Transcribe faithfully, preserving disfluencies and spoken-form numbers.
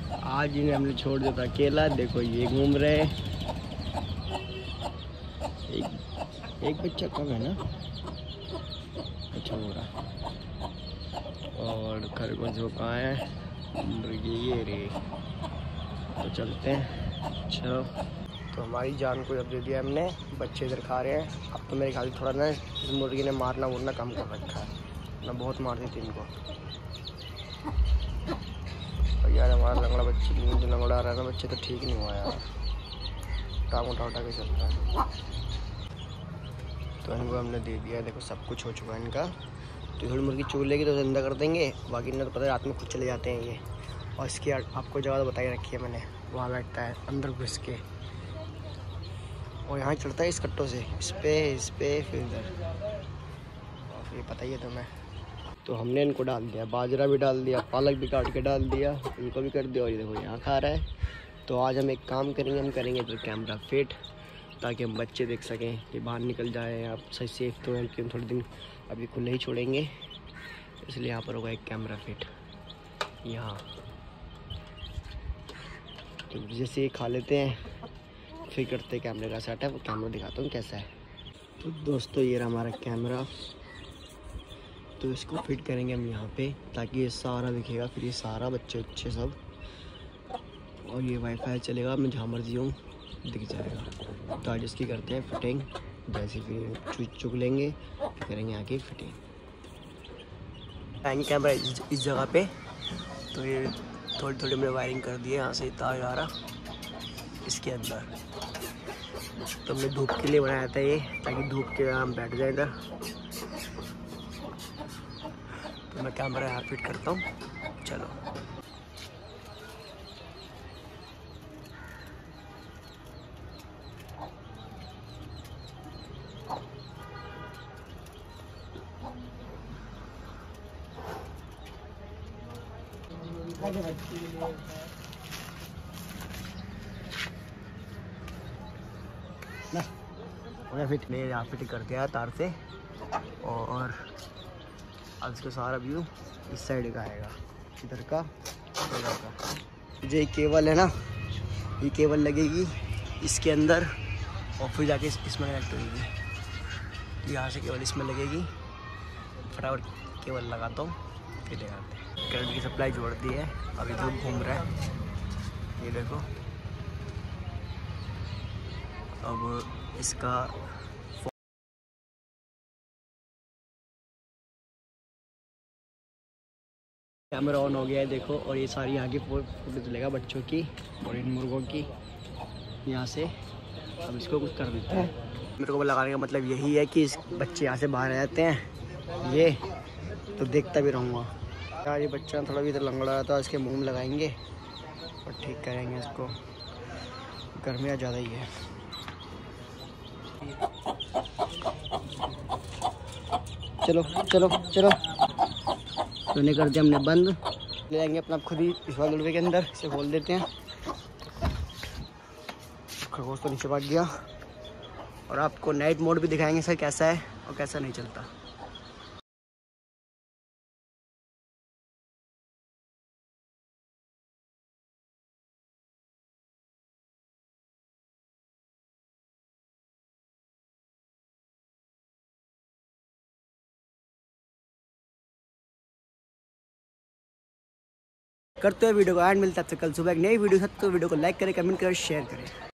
आज इन्हें हमने छोड़ दिया था अकेला। देखो ये घूम रहे। एक एक बच्चा कम है ना, अच्छा हो रहा। और खरगोश जो कहाँ है, मुर्गी ये रे। तो चलते हैं, चलो। तो हमारी जान को जब दे दिया हमने, बच्चे इधर खा रहे हैं। अब तो मेरे ख्याल थोड़ा ना इस मुर्गी ने मारना मुरना कम कर रखा है, ना बहुत मारती थी इनको। और यार हमारा लंगड़ा बच्चे जो लंगड़ा आ रहा है ना बच्चे, तो ठीक नहीं हुआ यार, टाँग उठा उठा के चल रहा है। तो इनको हमने दे दिया, देखो सब कुछ हो चुका है इनका। तो थोड़ी मुर्गी चूल लेगी तो जिंदा कर देंगे, बाकी इन्हें तो पता है रात में खुद चले जाते हैं ये। और इसकी आपको जगह तो बताई रखी है मैंने, वहाँ बैठता है अंदर घुस के, और यहाँ चढ़ता है इस कट्टों से, इस पे इस पे फिर इधर, और फिर पता ही है तुम्हें। तो हमने इनको डाल दिया, बाजरा भी डाल दिया, पालक भी काट के डाल दिया, इनको भी कर दिया। और ये देखो यहाँ खा रहा है। तो आज हम एक काम करेंगे, हम करेंगे इधर कैमरा फिट, ताकि हम बच्चे देख सकें कि बाहर निकल जाए। आप सही सेफ तो हैं, क्योंकि थोड़े दिन अभी खुले ही छोड़ेंगे, इसलिए यहाँ पर होगा एक कैमरा फिट यहाँ। तो जैसे ये खा लेते हैं फिर करते कैमरे का सेटअप, वो कैमरा दिखाता हूँ कैसा है। तो दोस्तों ये रहा हमारा कैमरा। तो इसको फिट करेंगे हम यहाँ पे, ताकि ये सारा दिखेगा, फिर ये सारा बच्चे अच्छे सब, और ये वाईफाई चलेगा, मैं जहाँ मर्जी हूँ दिख जाएगा। तो आज इसकी करते हैं फिटिंग, जैसे फिर चुक चुक लेंगे फिर करेंगे आगे फिटिंग। आएंगे कैमरा इस, इस जगह पे। तो ये थोड़ी थोड़ी मैंने वायरिंग कर दी है, यहाँ से तार आ रहा इसके अंदर। तो हमने धूप के लिए बनाया था ये, ताकि धूप के हम बैठ जाए इधर। तो मैं कैमरा यहाँ फिट करता हूँ, चलो। फिट मैं यहाँ फिट कर दिया तार से, और अब इसका सारा व्यू इस साइड का आएगा, इधर का इधर का। जो ये केबल है ना, ये केबल लगेगी इसके अंदर, और फिर जाके इसमें कनेक्ट होगी। यहाँ से केबल इसमें लगेगी, फटाफट केबल लगाता हूँ फिर लगाते हैं। करंट की सप्लाई जोड़ दी है, अभी जो घूम रहा है ये देखो। अब इसका कैमरा ऑन हो गया है देखो, और ये सारी यहाँ की फोटो चलेगा बच्चों की और इन मुर्गों की यहाँ से। अब इसको कुछ कर देते हैं। मेरे को लगाने का मतलब यही है कि इस बच्चे यहाँ से बाहर आ जाते हैं ये, तो देखता भी रहूँगा यार। ये बच्चा थोड़ा भी इधर लंगड़ा रहा था, इसके मुँह में लगाएंगे और ठीक करेंगे इसको। गर्मियाँ ज़्यादा ही है। चलो चलो चलो, तो नहीं कर दिया हमने बंद, ले जाएंगे अपना खुद ही इस वाले डब्बे के अंदर। इसे खोल देते हैं। खरगोश तो नीचे भाग गया, और आपको नाइट मोड भी दिखाएंगे सर कैसा है और कैसा नहीं चलता। करते हैं वीडियो को एंड, मिलता है आपसे कल सुबह एक नई वीडियो। तो वीडियो को लाइक करें, कमेंट करें, शेयर करें।